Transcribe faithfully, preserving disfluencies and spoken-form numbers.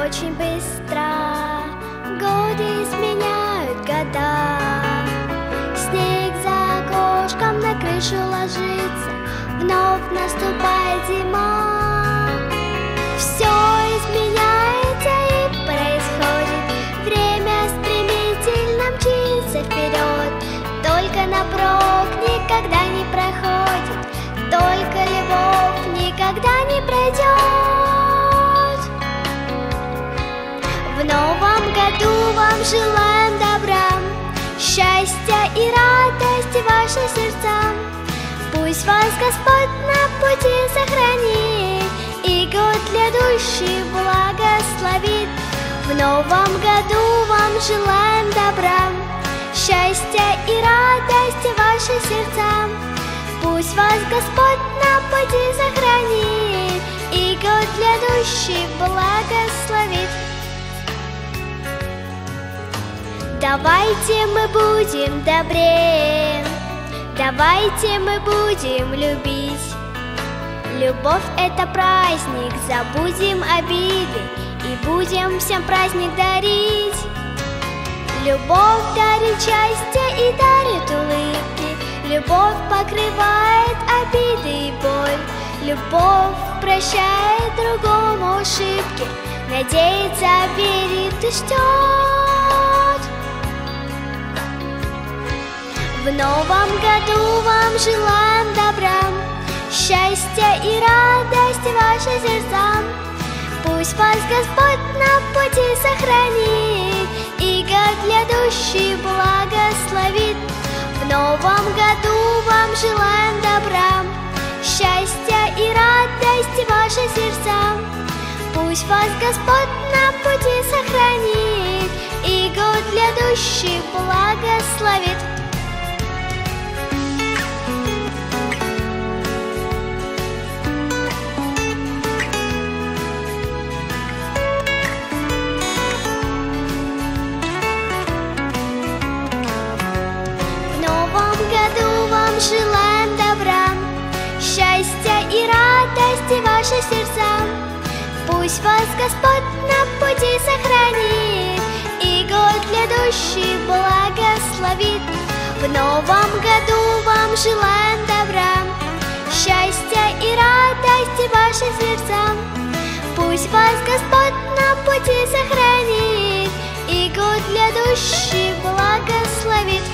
очень быстро, годы сменяют года. Снег за окошком на крышу ложится, вновь наступает зима. Все изменяется и происходит, время стремительно мчится вперед. Только напрок никогда не проходит, только любовь никогда не пройдет. В новом году вам желаем добра, счастья и радости вашим сердцам. Пусть вас Господь на пути сохранит и год грядущий благословит. В новом году вам желаем добра, счастья и радости вашим сердцам. Пусть вас Господь на пути сохранит и год грядущий благословит. Давайте мы будем добрее, давайте мы будем любить. Любовь — это праздник, забудем обиды и будем всем праздник дарить. Любовь дарит счастье и дарит улыбки, любовь покрывает обиды и боль. Любовь прощает другому ошибки, надеется, верит и ждет. В новом году вам желаем добра, счастья и радости вашим сердцам. Пусть вас Господь на пути сохранит и год грядущий благословит. В новом году вам желаем добра, счастья и радости вашим сердцам. Пусть вас Господь на пути сохранит и год грядущий благословит. Желаем добра, счастья и радости вашим сердцам. Пусть вас Господь на пути сохранит и год грядущий благословит. В новом году вам желаем добра, счастья и радости вашим сердцам. Пусть вас Господь на пути сохранит и год грядущий благословит.